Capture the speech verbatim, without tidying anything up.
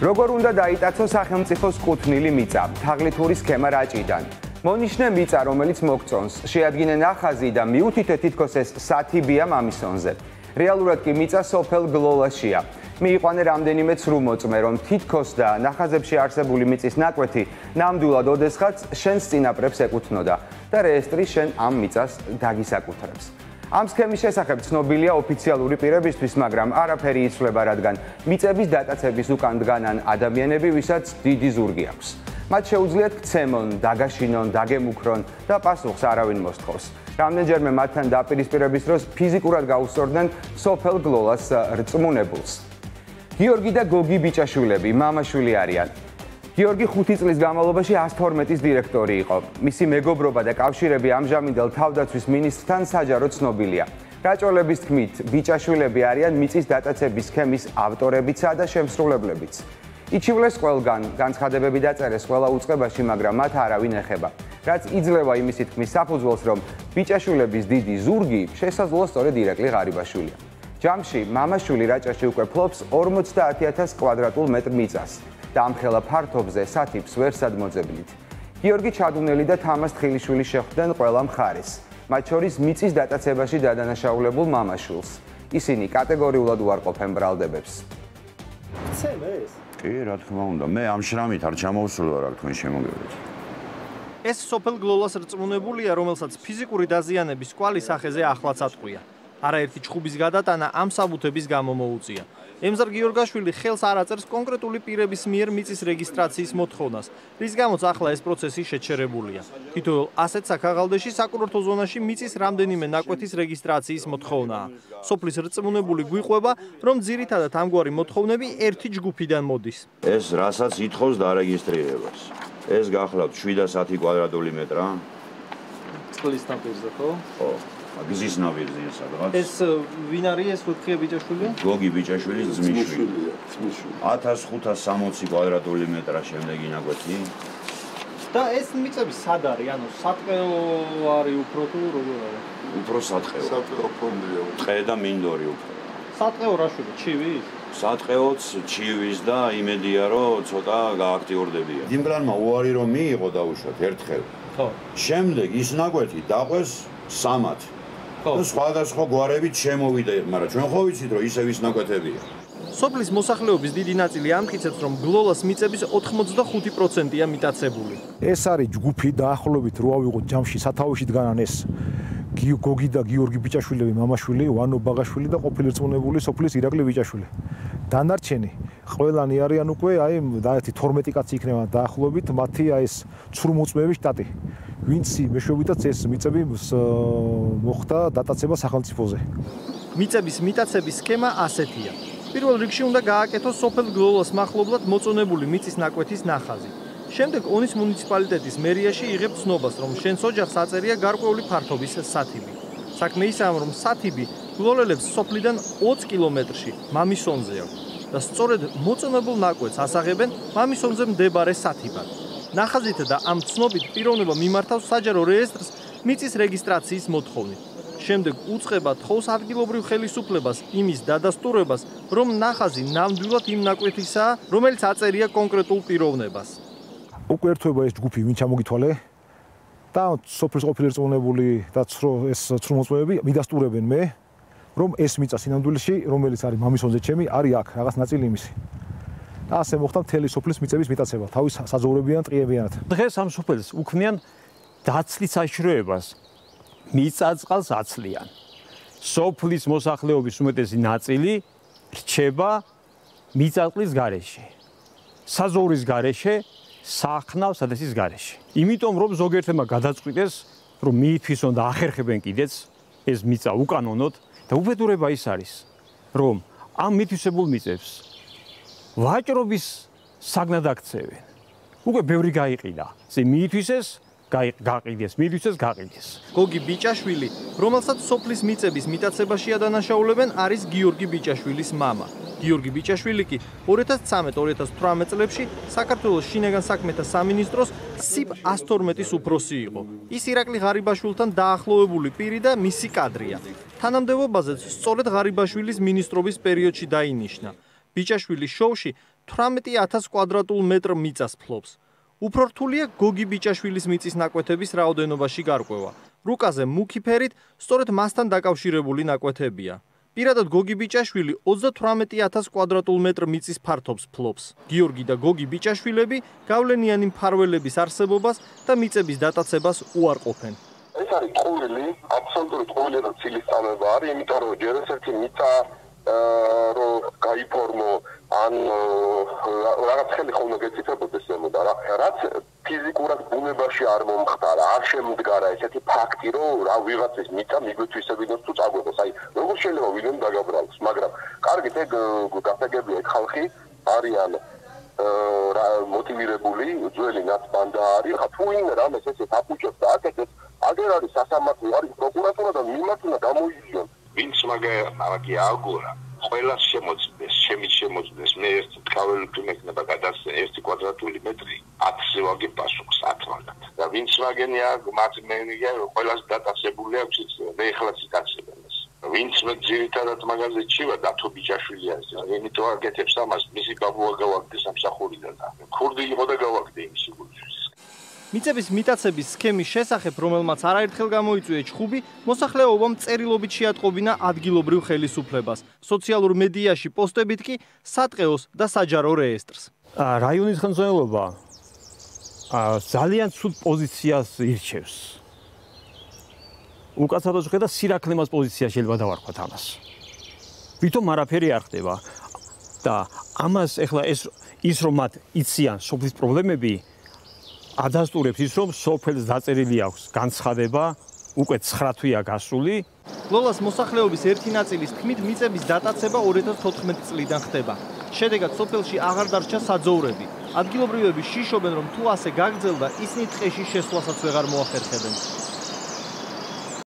როგორ უნდა დაიტაცოს სახელმწიფოს კუთვნილი მიწა, თაღლითური სქემა რაჭიდან. მონიშნე მიწა, რომელიც მოგწონს, შეადგინე ნახაზი და მიუთითე თითქოს ეს სათიბია მამისონზე. რეალურად კი მიწა სოფელ გლოლაშია. მიიყვანე რამდენიმე ცრუ მოწმე, რომ თითქოს და ნახაზებში არსებული მიწის ნაკვეთი ნამდვილად ოდესღაც შენს წინაპრებს ეკუთვნოდა და რეესტრი შენ ამ მიწას დაგისაკუთრებს. ამ სქემის შესახებ ცნობილია ოფიციალური პირებისთვის, მაგრამ არაფერი იცვლება, რადგან მიწების დატაცების უკან დგანან ადამიანები, ვისაც დიდი ზურგი აქვს. მათ შეუძლიათ ქცემონ, დაგაშინონ, დაგემუქრონ და პასუხს არავინ მოსთხოვს. რამდენჯერმე მათთან დაპირისპირების დროს ფიზიკურად გაუსწორდნენ სოფელ გლოლას რწმუნებულს. გიორგი და გოგი ბიჭაშვილები, მამაშვილი არიან. გიორგი ხუთი წლის განმავლობაში ას თორმეტის დირექტორი იყო. მისი მეგობრობა და კავშირები ამჟამინდელ თავდაცვის მინისტრთან საჯაროდ ცნობილია. რაჭოლების თქმით, ბიჭაშვილები არიან მიწის დატაცების სქემის ავტორებიცა და შემსრულებლებიც. იჩივლეს ყველგან, განცხადებები დაწერეს ყველა უწყებაში, მაგრამ მათ არავინ ეხება. რაც იძლევა იმისი თქმის საფუძველს, რომ ბიჭაშვილების დიდი ზურგი შესაძლოა სწორედ ირაკლი ღარიბაშვილია. ჯამში მამაშვილი რაჭაში უკვე ფლობს ორმოცდაათი ათას კვადრატულ მეტრ მიწას და ამ ხელა ფართობზე სათიბს ვერ სადმოძებნით. გიორგი ჩადუნელი და თამას თხილიშვილი შეხვდნენ ყველა მხარეს, მათ შორის მიწის დატაცებაში დადანაშაულებულ მამაშვილს. ისინი კატეგორიულად უარყოფენ ბრალდებებს. კი, რა თქმა უნდა, მე ამ შრამით არ ჩამოვსვლა რა თქვენ შემოგევლით. ეს სოფელ გლოლას რწმუნებულია, რომელსაც ფიზიკური დაზიანების კვალი სახეზე ახლაც ატყვია. არაერთი ჩხუბის გადატანა ამ საბუთების გამო მოუწია. ემზარ გიორგაშვილი ხელს არ აწერს კონკრეტული პირების მიერ მიწის რეგისტრაციის მოთხოვნას, რის გამოც ახლა ეს პროცესი შეჩერებულია. თითოეულ ასეთ საქაღალდეში საკურორტო ზონაში მიწის რამდენიმე ნაკვეთის რეგისტრაციის მოთხოვნაა. სოფლის რწმუნებული გვიყვება, რომ ძირითადად ამგვარი მოთხოვნები ერთი ჯგუფიდან მოდის. ეს რასაც ითხოვს დარეგისტრირებას. ეს გახლავთ შვიდას ათი კვადრატული მეტრა. წყლის ნაპირზე, ხო? ხო. გზის ნაპირზე სადღაც. ეს ვინ არის ეს ვექხია ბიჭაშვილი? გოგი ბიჭაშვილის ძმისშვილი. ათას ხუთას სამოცი კვადრატული მეტრა შემდეგი ნაკვეთი. და ეს მიწები სად არის? ანუ სატყეო არის უფრო თუ როგორ არის? უფრო სატყეო. სატყეო ფონდია. ტყე და მინდორი უფრო. სატყეო რაშვილი? ჩივის? სატყეოც, ჩივის და იმედია რომ ცოტა გააქტიურდებია. დიმგრანმა უარი რომ მიიღო დაუშვათ ერთხელ. ხო. შემდეგ ის ნაკვეთი დაყვეს სამად. და სხვადასხვა გვარებით შემოვიდა, მაგრამ ჩვენ ხო ვიცით რომ ისევ ის ნაკვეთებია. სოფლის მოსახლეობის დიდი ნაწილი ამტკიცებს, რომ გლოლას მიწების ოთხმოცდახუთი პროცენტია მიტაცებული. ეს არის ჯგუფი დაახლოებით რო ავიღოთ ჯამში სათავეში დგანან ეს გოგი და გიორგი ბიჭაშვილები, მამაშვილი, ვანო ბაღაშვილი და ყოფილი რწმუნებული სოფლის ირაკლი ბიჭაშვილი. დანარჩენი ყველანი არიან უკვე აი დაერთი თორმეტი კაცი იქნება დაახლოებით, მათი აი ეს ცრუ მოწმეების შტატი. ვინც მეშვეობითაც ეს მიწები მოხდა დატაცება სახელმწიფოზე. მიწების მიტაცების სქემა ასეთია. პირველ რიგში უნდა გააკეთოს სოფელ გლოლას მახლობლად მოწონებული მიწის ნაკვეთის ნახაზი. შემდეგ ონის მუნიციპალიტეტის მერიაში იღებს ცნობას, რომ შენს ოჯახს აწერია გარკვეული ფართობის სათიბი. საქმე ისაა, რომ სათიბი გლოლელებს სოფლიდან ოცი კილომეტრში მამისონზე აქვს და სწორედ მოწონებულ ნაკვეთს ასაღებენ მამისონზე მდებარე სათიბად. ნახაზით და ამ ცნობით პიროვნება მიმართავს საჯარო რეესტრს მიწის რეგისტრაციის მოთხოვნით. შემდეგ უწყება თხოვს ადგილობრივ ხელისუფლებას იმის დადასტურებას, რომ ნახაზი ნამდვილად იმ ნაკვეთისაა, რომელიც აწერია კონკრეტულ პიროვნებას. უკვე ერთვება ეს ჯგუფი, ვინ ჩამოგითვალე და სოფლის ყოფილი რწმუნებული და ეს ცრუმოწმეები მიდასტურებენ მე, რომ ეს მიწა სინამდვილეში, რომელიც არის მამისონზე ჩემი, არის აქ რაღაც ნაწილი იმისი. და ასე მოხდა მთელი სოფლის მიწების მიტაცება, თავის საზღვრებიან ტყიებიანად. დღეს ამ სოფელს უქმნიან დაცლის საშიშროებას, მიწაწყალს აცლიან. სოფლის მოსახლეობის უმეტესი ნაწილი რჩება მიწაწყლის გარეშე, საზღვრის გარეშე, სახნავ სადესის გარეშე. იმიტომ რომ ზოგიერთმა გადაწყვიტეს, რომ მიითვისონ და ახერხებენ კიდეც ეს მიწა უკანონოდ და უბედურება ის არის, რომ ამ მითვისებულ მიწებს ვაჭრობის საგნად აქცევენ. უკვე ბევრი გაიყიდა. ზე მიითვისეს, გაყიდეს, მიითვისეს, გაყიდეს. გოგი ბიჭაშვილი, რომელსაც სოფლის მიწების მიტაცებაში ადანაშაულებენ, არის გიორგი ბიჭაშვილის მამა. გიორგი ბიჭაშვილი კი ორი ათას ცხრამეტ ორი ათას თვრამეტ წლებში საქართველოს შინაგან საქმეთა სამინისტროს სიბ ას თორმეტის უფროსი იყო. ის ირაკლი ღარიბაშვილთან დაახლოებული პირი და მისი კადრია. თანამდებობაზეც სწორედ ღარიბაშვილის მინისტრობის პერიოდში დაინიშნა. ბიჭაშვილის შოუში თვრამეტი ათას კვადრატულ მეტრ მიწას ფლობს. უფრო რთულია გოგი ბიჭაშვილის მიწის ნაკვეთების რაოდენობაში გარკვევა. რუკაზე მუქი ფერით სწორედ მასთან დაკავშირებული ნაკვეთებია. პირადად გოგი ბიჭაშვილი ოცდათვრამეტი ათას კვადრატულ მეტრ მიწის ფართობს ფლობს. გიორგი და გოგი ბიჭაშვილები გავლენიანი მფარველების არსებობას და მიწების დატაცებას უარყოფენ. ეს არის ყოველი, აბსოლუტური ყოველი რა ცილის წამება არის, იმიტომ რომ ჯერ ერთი მიწა რომ გაიფორმო ან რაღაც ხელი ხოლმე გეცითებოდეს ემოდა რა რაც ფიზიკურად ბუნებაში არ მომხდარა, არ შემდგარა ესეთი ფაქტი, რომ რა ვიღაცის მიწა მიგვეთვისებინოს თუ წაგვეღოს. აი, როგორ შეიძლება ვინმე დაგაბრალოს, მაგრამ კარგით ეგ გასაგებია ეგ ხალხი არიან რა მოტივირებული, ძველი ნაცბანდა არის, ხა თუ ვინმე რამეს ესე დაფუჭებს და აკეთებს, აგერ არის სასამართლო, არის პროკურატურა და მიმართ უნდა გამოიძიონ. ვინც მაგა აგორა ყველა შემოწდეს, შემი შემოწდეს, მე ერთი ტყაველი თუ მექნება გადასცე ერთი კვადრატული მეტრი, ათზე ვაგებ პასუხს ათმაგად. და ვინც მაგენი აქ მათ მენია ყველას დატაცებული აქვს ის მე ეხლაც იტაცებენ ეს. ვინც მე ძირითადად მაგაზე ჩივა დათო ბიჭაშვილი არის. იმიტომ აკეთებს ამას, მისი ბაბუა გავაგდეს სამსახურიდან და ქურდი იყო და გავაგდე იმის გულშვის. მიწების მიტაცების სქემის შესახებ, რომელმაც არაერთხელ გამოიწვია ჩხუბი, მოსახლეობამ წერილობით შეატყობინა ადგილობრივ ხელისუფლებას, სოციალურ მედიაში პოსტებით კი სატყეოს და საჯარო რეესტრს. რაიონის ხელმძღვანელობა ძალიან ცუდ პოზიციას ირჩევს. უკაცრავად შეხედა სირაქლემას პოზიცია შეიძლება დავარქვათ ამას. ვითომ არაფერი არ ხდება და ამას ეხლა ეს ის რომ მათ იციან სოფლის პრობლემები ადასტურებს ის რომ სოფელს დაწერილი აქვს განცხადება უკვე ცხრა თვეა გასული. ლოლას მოსახლეობის ერთი ნაწილის თქმით მიწების დატაცება ორი ათას თოთხმეტი წლიდან ხდება. შედეგად სოფელში აღარ დარჩა საძოვრები. ადგილობრივები შიშობენ რომ თუ ასე გაგრძელდა ისინი ტყეში შესვლასაც ვეღარ მოახერხებენ.